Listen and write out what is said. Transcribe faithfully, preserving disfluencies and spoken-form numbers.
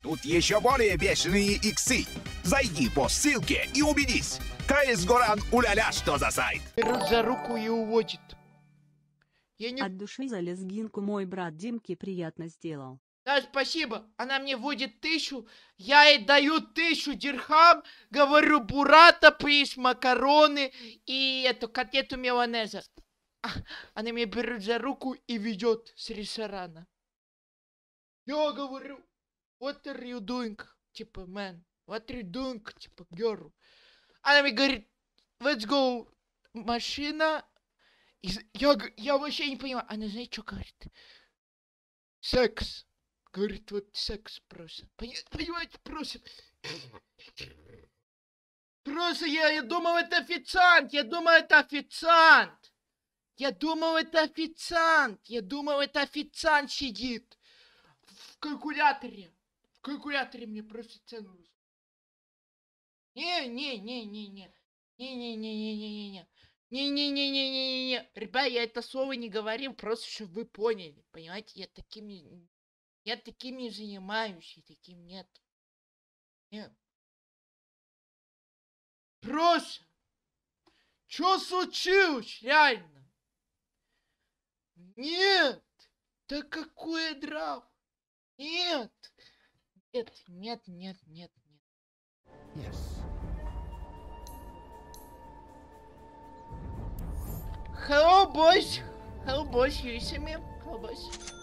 Тут еще более бешеные иксы. Зайди по ссылке и убедись. КС Горан уля-ля, что за сайт. Берут за руку и уводит. Я не... От души за лезгинку мой брат Димке приятно сделал. Да, спасибо. Она мне вводит тысячу, я ей даю тысячу дирхам, говорю, бурата, приз, макароны и эту котлету меланеза. Она меня берет за руку и ведет с ресторана. Я говорю, what are you doing? Типа, man, what are you doing? Типа, girl. Она мне говорит, let's go, машина. И я, я вообще не понимаю. Она, знаете, что говорит? Секс. Говорит, вот секс просит. Понимаете, просит. Просто я, я думал, это официант. Я думал, это официант. Я думал, это официант. Я думал, это официант сидит. В калькуляторе. В калькуляторе мне просит цену. Не, не, не, не, не. Не, не, не, не, не, не, не. Не-не-не-не-не-не-не. Ребят, я это слово не говорил, просто чтобы вы поняли. Понимаете, я таким не... Я таким не занимаюсь, и таким нет. Нет. Просто. Что случилось, реально? Нет. Да какое драма? Нет. Нет, нет, нет, нет, нет. Yes. Hello, boys. Hello, boys. You see me? Hello, boys.